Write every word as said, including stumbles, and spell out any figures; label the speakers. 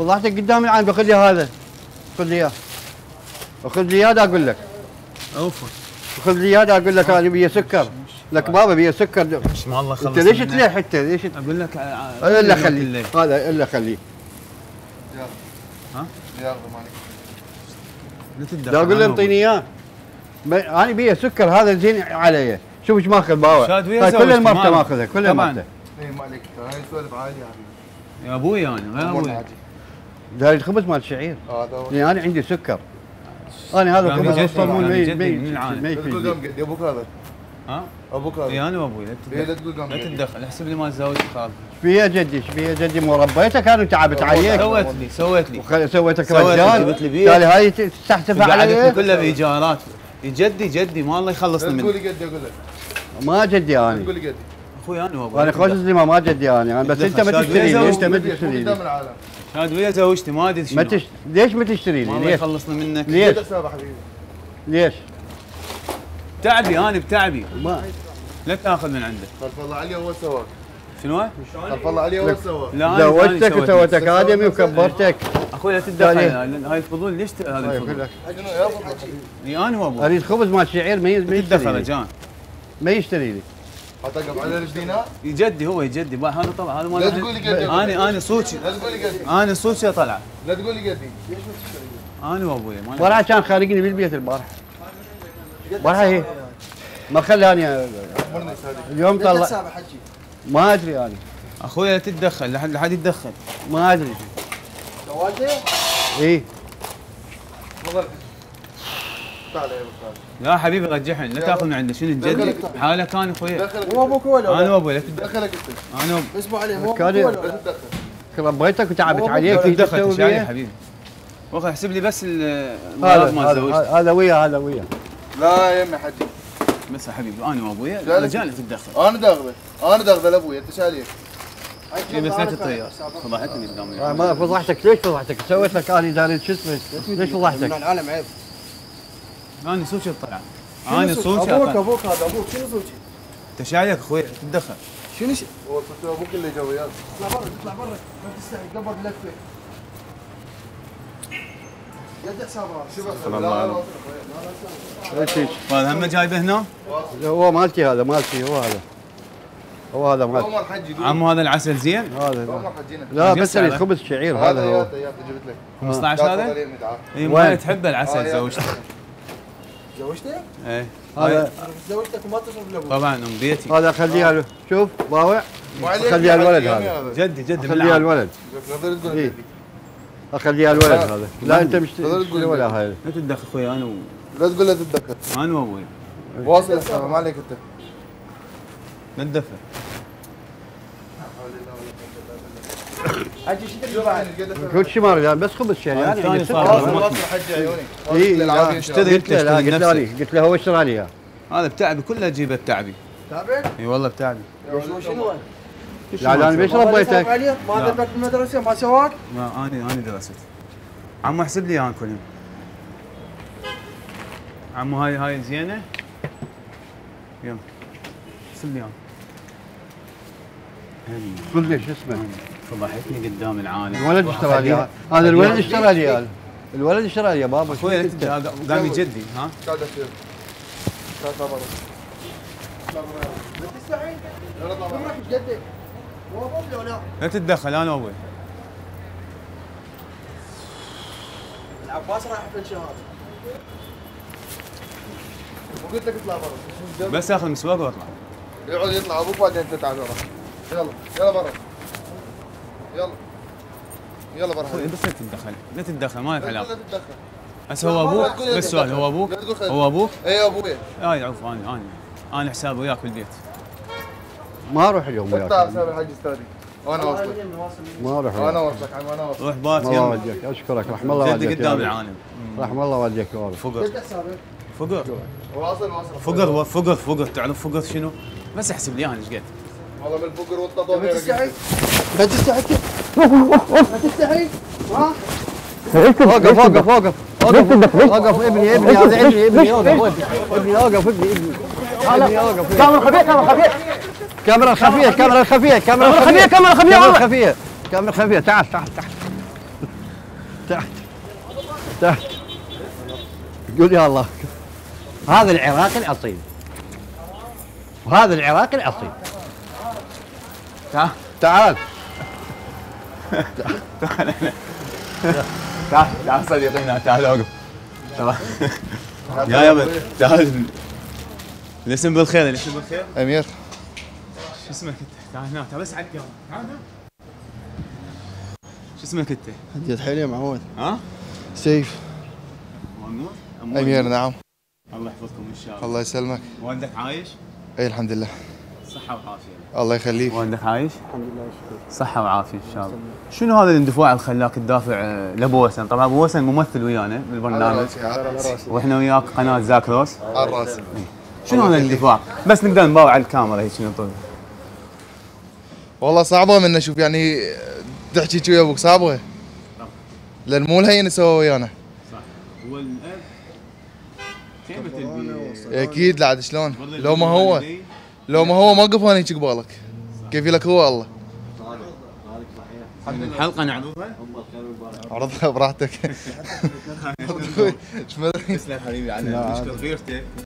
Speaker 1: فضحتك قدام العين. باخذ لي هذا، خذ لي اياه، خذ لي اياه اقول لك.
Speaker 2: اوفى
Speaker 1: خذ لي اياه اقول لك انا بيا سكر. لك بابا بيا سكر.
Speaker 2: ما الله خلص.
Speaker 1: انت ليش تلح انت؟ ليش
Speaker 2: اقول لك
Speaker 1: الا خليه هذا الا خليه.
Speaker 2: ها؟
Speaker 3: يلا مالك.
Speaker 2: لا تتدخل.
Speaker 1: لا اقول له انطيني اياه. انا بيا سكر هذا زين علي. شوف ايش ماخذ باوع.
Speaker 2: شاد ويا
Speaker 1: كل المرته ماخذها كل المرته.
Speaker 3: اي مالك هاي سوالف عادي يا حبيبي.
Speaker 2: يا ابوي انا غير ابوي.
Speaker 1: داري الخبز مال الشعير.
Speaker 3: هذا هو.
Speaker 1: يعني انا عندي سكر. انا هذا الخبز الصمون ما
Speaker 3: ما تقول قام قد ابوك هذا.
Speaker 2: ها؟
Speaker 3: ابوك هذا.
Speaker 2: اي انا وابوي.
Speaker 3: لا تقول قام
Speaker 2: لا تتدخل. احسب لي مال زوجتي خالد.
Speaker 1: فيها جدي ايش فيها جدي مو ربيتك انا وتعبت عليك.
Speaker 2: سويت لي سويت لي
Speaker 1: سويتك رجال.
Speaker 2: جبت لي بيت.
Speaker 1: قال هاي تستحتف علي.
Speaker 2: قعدتني كلها بايجارات. جدي جدي ما الله يخلصني منه.
Speaker 3: تقول لي قد اقول لك.
Speaker 1: ما جدي انا.
Speaker 3: تقول لي قد.
Speaker 2: اخوي انا وابوي.
Speaker 1: انا خوش زي ما ما جدي انا بس انت ما تشتري لي. انت ما تشتري لي.
Speaker 2: شاد ويا زوجتي ما ادري شنو.
Speaker 1: ما تش... ليش ما تشتري لي؟
Speaker 2: ما الله يخلصني منك.
Speaker 1: ليش؟ ليش؟
Speaker 2: تعبي انا بتعبي.
Speaker 1: ما
Speaker 2: لا تاخذ من عنده.
Speaker 3: خلف الله عليه هو سواك.
Speaker 2: شنو؟
Speaker 3: خلف الله عليه هو سواك.
Speaker 2: لا
Speaker 1: زوجتك وسويت اكاديمي وكبرتك.
Speaker 2: اخوي لا تتدخل هاي الفضول ليش هذا الفضول؟
Speaker 3: شنو يا ابو حكي؟
Speaker 2: انا وابوي.
Speaker 1: اريد خبز مال شعير ما
Speaker 2: يتدخل
Speaker 1: يشتري
Speaker 2: رجال.
Speaker 1: ما يشتري لي.
Speaker 3: اطقم على الدينار؟
Speaker 2: يجدي هو يجدي هذا طبعا هذا ما
Speaker 3: لا تقول لي قدي.
Speaker 2: انا انا صوتي.
Speaker 3: لا تقول لي قدي.
Speaker 2: انا صوتي طلع.
Speaker 3: لا تقول لي قدي. ليش ما تشتري؟
Speaker 2: انا وابوي
Speaker 1: البارحه كان خارجني بالبيت البارحه. البارحه هي ما خلاني اليوم طلع. ما ادري انا.
Speaker 2: اخوي لا تتدخل لحد لحد يتدخل.
Speaker 1: ما ادري.
Speaker 3: زواجه؟
Speaker 1: اي.
Speaker 3: تفضل. تعال يا ابو خالد.
Speaker 2: لا حبيبي رجعهن لا تاخذ من عنده شنو الجدي حاله كان اخوي.
Speaker 3: هو ابوك ولا
Speaker 2: انا وابوي لا تتدخل.
Speaker 3: دخلك انت.
Speaker 2: انا
Speaker 3: اسمع عليه هو
Speaker 1: كان
Speaker 3: لا تتدخل.
Speaker 1: ربيتك وتعبت عليك.
Speaker 2: تدخل ايش يعني حبيبي؟ واخذ احسب لي بس
Speaker 1: المرض مال زوجتي. هذا ويا هذا ويا.
Speaker 3: لا يا يمي حجي.
Speaker 2: بس يا حبيبي انا وابويا رجال تتدخل.
Speaker 3: انا داغله انا داغله لابويا انت شاليه.
Speaker 2: اي بس لا تطير فضحتني قدامي.
Speaker 1: ما فضحتك ليش فضحتك؟ سويت لك انا داري شو اسمه ليش فضحتك؟
Speaker 3: العالم عيب.
Speaker 2: انا صوتي طلع. انا صوتي
Speaker 3: ابوك ابوك هذا ابوك شنو صوتي؟
Speaker 2: انت شايك اخوي تتدخل.
Speaker 3: شنو ش... هو صوت ابوك اللي جو وياك. اطلع برا اطلع برا ما تستحي قبل لفه. قد حسابها شوف
Speaker 2: الله
Speaker 1: ايش هيك؟
Speaker 2: هذا هم جايبه هنا؟
Speaker 1: هو مالتي هذا مالتي هو هذا. هو هذا مالتي.
Speaker 2: عمو هذا العسل زين؟
Speaker 1: هذا لا بس اريد خبز شعير هذا هو.
Speaker 3: جبت لك
Speaker 2: خمسة عشر هذا؟ اي ما تحب العسل زوجتك.
Speaker 3: زوجتك؟
Speaker 2: ايه
Speaker 1: هذا
Speaker 3: زوجتك وما تصرف لابوك.
Speaker 2: طبعا ام بيتي.
Speaker 1: هذا خليها شوف باوع. خليها الولد هذا.
Speaker 2: جدي جدي
Speaker 1: خليها الولد. إيه. اخليها الولد هذا. لا انت مش تقول ولا هاي.
Speaker 2: لا تتدخل اخوي انا و...
Speaker 3: لا تقول لا تتدخل.
Speaker 2: انا وابوي.
Speaker 3: واصل السلام ما عليك انت.
Speaker 2: لا تدفع.
Speaker 3: حجي شو تبي؟
Speaker 1: كل شيء ما اريد بس خبز شعير يعني.
Speaker 2: ثاني صار
Speaker 3: واصل حجي عيوني.
Speaker 1: اي
Speaker 2: اشتري
Speaker 1: قلت له لا قلت له قلت له هو اشترى لي اياه.
Speaker 2: هذا بتعبي كله اجيبه بتعبي.
Speaker 3: تعبك؟
Speaker 2: اي والله بتعبي.
Speaker 3: شنو؟
Speaker 1: لا انا ليش ربيتك؟
Speaker 3: ما دربك بالمدرسه ما سواك؟
Speaker 2: ما اني اني درست. عمو احسب لي اياها كلهم. عمو هاي هاي زينه. يلا احسب لي اياها.
Speaker 1: قل لي شو اسمه؟
Speaker 2: فضحتني قدام العالم.
Speaker 1: الولد اشترى لي هذا الولد اشترى لي هذا. الولد اشترى لي يا بابا.
Speaker 2: اخوي قام يجدي ها؟
Speaker 3: قاعد اصير. قاعد برا. لا تستحي. يلا اطلع برا. جدك. هو ابوي ولا لا؟
Speaker 2: لا تتدخل انا وابوي.
Speaker 3: العباس راح يحفل شهاده. وقلت لك اطلع برا.
Speaker 2: بس اخذ مسواق واطلع.
Speaker 3: يقعد يطلع ابوك بعدين انت تعال برا. يلا يلا برا. يلا يلا برا.
Speaker 2: اخوي بس لا تتدخل لا تتدخل ما لك
Speaker 3: لا
Speaker 2: علاقه.
Speaker 3: تتدخل.
Speaker 2: بس هو ابوك بس سؤال هو ابوك؟ هو ابوك؟
Speaker 3: اي ابوي.
Speaker 2: اي عوف انا انا انا حسابي وياك بالبيت.
Speaker 1: ما اروح اليوم وياك.
Speaker 3: افتح حساب الحاج استاذي وانا واصلك.
Speaker 1: ما اروح.
Speaker 3: انا واصلك عم انا واصلك.
Speaker 2: روح بات
Speaker 1: الله
Speaker 2: يلا.
Speaker 1: يوديك اشكرك رحم الله والديك.
Speaker 2: جدي قدام العالم.
Speaker 1: رحم الله والديك يا
Speaker 2: فقر فقر
Speaker 3: واصل واصل.
Speaker 2: فقر فقر فقر تعرف فقر شنو؟ بس احسب لي انا ايش قد.
Speaker 3: والله من الفقر والتضامن.
Speaker 4: ما تستحي؟ ما تستحي؟ ما تستحي؟ ها؟
Speaker 1: وقف وقف وقف وقف وقف ابني ابني هذا ابني ابني وقف ابني وقف ابني ابني ابني وقف.
Speaker 4: كاميرا خفية كاميرا خفية
Speaker 1: كاميرا خفية كاميرا خفية كاميرا خفية كاميرا خفية كاميرا خفية كاميرا خفية تعال تعال تعال تحت تحت قول يا الله. هذا العراقي الاصيل وهذا العراقي الاصيل.
Speaker 2: تعال
Speaker 1: تعال
Speaker 2: تعال تعال تعال صديقي هنا، تعال اوقف. تعال يا يابا تعال. الاسم بالخير، الاسم بالخير.
Speaker 3: امير.
Speaker 2: شو اسمك انت؟ تعال هنا، تعال بس عد يابا، تعال هنا. شو اسمك انت؟
Speaker 4: هدية حيلة معود.
Speaker 2: ها؟
Speaker 4: سيف.
Speaker 2: مأمون؟
Speaker 3: امير نعم.
Speaker 2: الله يحفظكم ان شاء الله.
Speaker 3: الله يسلمك.
Speaker 2: والدك عايش؟
Speaker 3: اي الحمد لله.
Speaker 2: صحة وعافية.
Speaker 3: الله يخليك.
Speaker 2: والدك عايش؟ الحمد لله شكرا. صحة وعافية ان شاء الله. شنو هذا الاندفاع اللي خلاك تدافع آه، لابو وسن؟ طبعا ابو وسن ممثل ويانا بالبرنامج واحنا وياك قناة زاك روس.
Speaker 3: على راسي.
Speaker 2: شنو هذا الاندفاع؟ بس نقدر نباوع على الكاميرا هيك نطول.
Speaker 3: والله صعبه من اشوف يعني تحكي شوي ابوك صعبه. لان مو الهين يسوى ويانا.
Speaker 2: صح. هو الاب خيبة البي
Speaker 3: اكيد لعد شلون؟ لو ما هو لو ما هو موقف انا هيك قبالك. كيف لك هو الله.
Speaker 2: الحلقة نعرضها؟
Speaker 3: عرضها براحتك.
Speaker 2: تسلم حبيبي، عنا نشكر غيرتك.